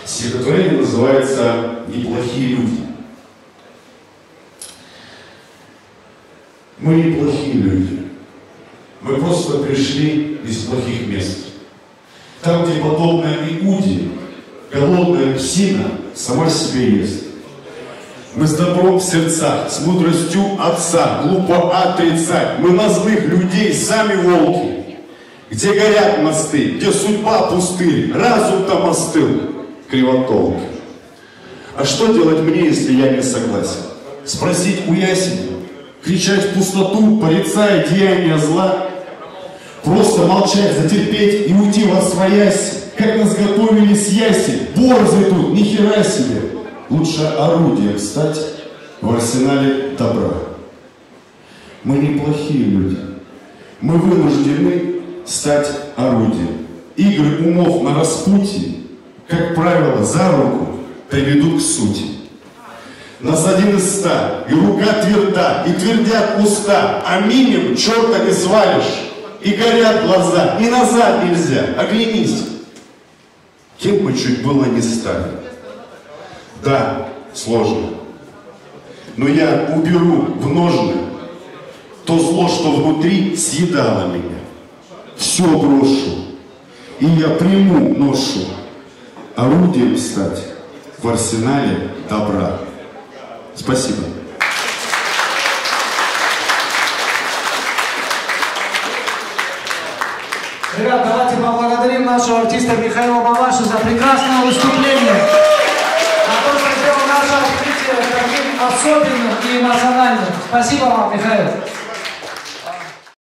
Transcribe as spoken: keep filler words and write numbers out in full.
Стихотворение называется «Неплохие люди». Мы неплохие люди. Мы просто пришли из плохих мест. Там, где подобная Иуде, голодная псина сама себе ест. Мы с добром в сердцах, с мудростью отца, глупо отрицать. Мы на злых людей сами волки. Где горят мосты, где судьба пустырь, разум там остыл, кривотолки. А что делать мне, если я не согласен? Спросить у ясеня, кричать в пустоту, порицая деяния зла? Просто молчать, затерпеть и уйти во своясь, как нас готовили с ясень. Борзый тут, ни хера себе. Лучше орудием стать в арсенале добра. Мы неплохие люди. Мы вынуждены стать орудием. Игры умов на распутье, как правило, за руку приведут к сути. Нас один из ста, и рука тверда, и твердят уста, а мимим черта не свалишь. И горят глаза, и назад нельзя, оглянись. Кем мы чуть было не стали. Да, сложно. Но я уберу в ножны то зло, что внутри съедало меня. Все брошу, и я приму ношу, орудием стать в арсенале добра. Спасибо. Ребят, давайте поблагодарим нашего артиста Михаила Балашу за прекрасное выступление. За то, что сделал наше открытие таким особенным и эмоциональным. Спасибо вам, Михаил.